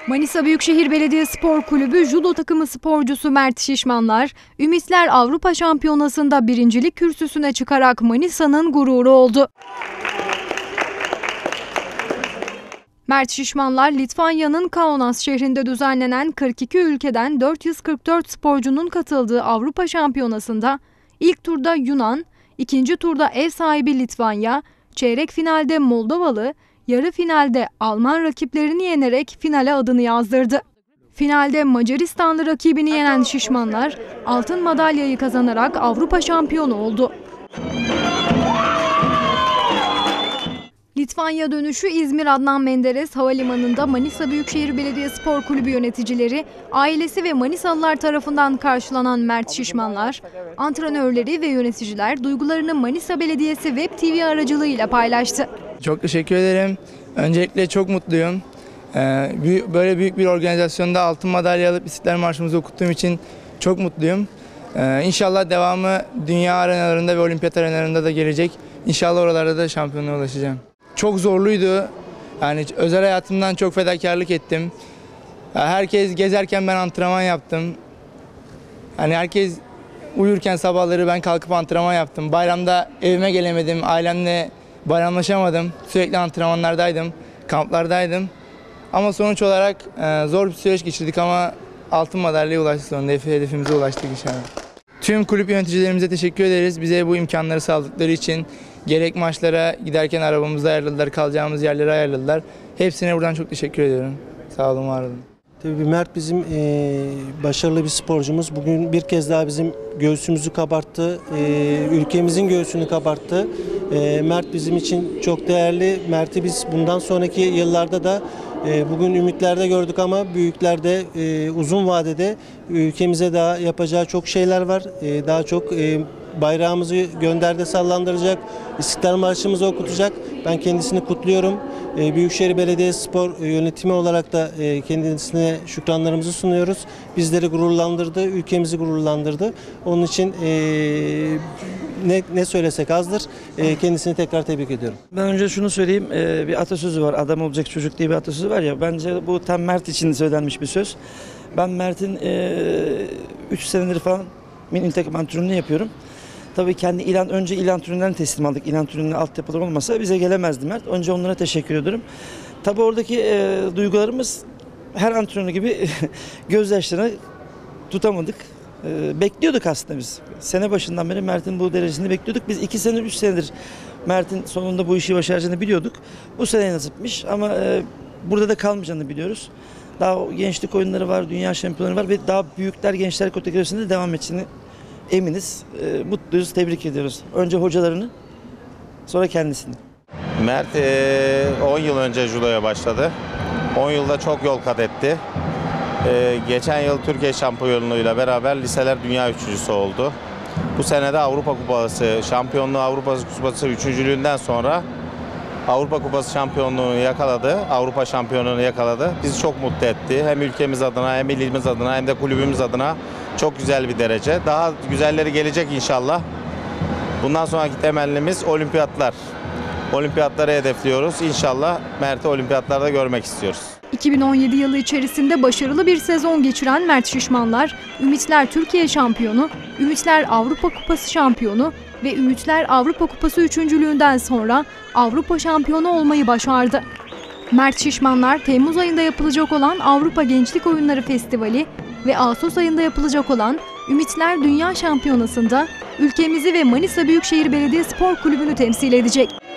Manisa Büyükşehir Belediyespor Kulübü judo takımı sporcusu Mert Şişmanlar, Ümitler Avrupa Şampiyonası'nda birincilik kürsüsüne çıkarak Manisa'nın gururu oldu. Mert Şişmanlar, Litvanya'nın Kaunas şehrinde düzenlenen 42 ülkeden 444 sporcunun katıldığı Avrupa Şampiyonası'nda ilk turda Yunan, ikinci turda ev sahibi Litvanya, çeyrek finalde Moldovalı, yarı finalde Alman rakiplerini yenerek finale adını yazdırdı. Finalde Macaristanlı rakibini yenen Şişmanlar altın madalyayı kazanarak Avrupa şampiyonu oldu. Litvanya dönüşü İzmir Adnan Menderes Havalimanı'nda Manisa Büyükşehir Belediyespor Kulübü yöneticileri, ailesi ve Manisalılar tarafından karşılanan Mert Şişmanlar, antrenörleri ve yöneticiler duygularını Manisa Belediyesi Web TV aracılığıyla paylaştı. Çok teşekkür ederim. Öncelikle çok mutluyum. Böyle büyük bir organizasyonda altın madalya alıp İstiklal Marşımızı okuttuğum için çok mutluyum. İnşallah devamı dünya arenalarında ve olimpiyat arenalarında da gelecek. İnşallah oralarda da şampiyonluğa ulaşacağım. Çok zorluydu. Yani özel hayatımdan çok fedakarlık ettim. Herkes gezerken ben antrenman yaptım. Yani herkes uyurken sabahları ben kalkıp antrenman yaptım. Bayramda evime gelemedim, ailemle bayramlaşamadım. Sürekli antrenmanlardaydım, kamplardaydım. Ama sonuç olarak zor bir süreç geçirdik ama altın madalyaya ulaştık sonunda. Hedefimize ulaştık inşallah. Tüm kulüp yöneticilerimize teşekkür ederiz. Bize bu imkanları sağladıkları için gerek maçlara giderken arabamızı ayarladılar, kalacağımız yerleri ayarladılar. Hepsine buradan çok teşekkür ediyorum. Sağ olun, var olun. Tabii Mert bizim başarılı bir sporcumuz. Bugün bir kez daha bizim göğsümüzü kabarttı, ülkemizin göğsünü kabarttı. Mert bizim için çok değerli. Mert'i biz bundan sonraki yıllarda da bugün ümitlerde gördük ama büyüklerde uzun vadede ülkemize daha yapacağı çok şeyler var. Daha çok bayrağımızı gönderde sallandıracak, İstiklal Marşımızı okutacak. Ben kendisini kutluyorum. Büyükşehir Belediyespor yönetimi olarak da kendisine şükranlarımızı sunuyoruz. Bizleri gururlandırdı, ülkemizi gururlandırdı. Onun için ne söylesek azdır. Kendisini tekrar tebrik ediyorum. Ben önce şunu söyleyeyim, bir atasözü var, adam olacak çocuk diye bir atasözü var ya, bence bu tam Mert için söylenmiş bir söz. Ben Mert'in 3 senedir falan milli takım antrenörlüğünü yapıyorum. Tabii önce il antrenörlerine teslim aldık. İl antrenörlüğüne altyapılar olmasa bize gelemezdi Mert. Önce onlara teşekkür ediyorum. Tabii oradaki duygularımız her antrenör gibi gözyaşlarını tutamadık. Bekliyorduk aslında biz. Sene başından beri Mert'in bu derecesini bekliyorduk. Biz 2 senedir, 3 senedir Mert'in sonunda bu işi başaracağını biliyorduk. Bu sene nasipmiş ama burada da kalmayacağını biliyoruz. Daha gençlik oyunları var, dünya şampiyonları var ve daha büyükler gençler kategorisinde devam edeceğini eminiz. Mutluyuz, tebrik ediyoruz. Önce hocalarını, sonra kendisini. Mert 10 yıl önce judoya başladı. 10 yılda çok yol kat etti. Geçen yıl Türkiye şampiyonluğuyla beraber liseler dünya üçüncüsü oldu. Bu sene de Avrupa Kupası şampiyonluğu, Avrupa Kupası üçüncülüğünden sonra Avrupa Kupası şampiyonluğunu yakaladı, Avrupa şampiyonluğunu yakaladı. Bizi çok mutlu etti. Hem ülkemiz adına, hem ilimiz adına, hem de kulübümüz adına çok güzel bir derece. Daha güzelleri gelecek inşallah. Bundan sonraki temennimiz olimpiyatlar. Olimpiyatları hedefliyoruz. İnşallah Mert'i olimpiyatlarda görmek istiyoruz. 2017 yılı içerisinde başarılı bir sezon geçiren Mert Şişmanlar, Ümitler Türkiye şampiyonu, Ümitler Avrupa Kupası şampiyonu ve Ümitler Avrupa Kupası üçüncülüğünden sonra Avrupa şampiyonu olmayı başardı. Mert Şişmanlar, Temmuz ayında yapılacak olan Avrupa Gençlik Oyunları Festivali ve Ağustos ayında yapılacak olan Ümitler Dünya Şampiyonası'nda ülkemizi ve Manisa Büyükşehir Belediyespor Kulübü'nü temsil edecek.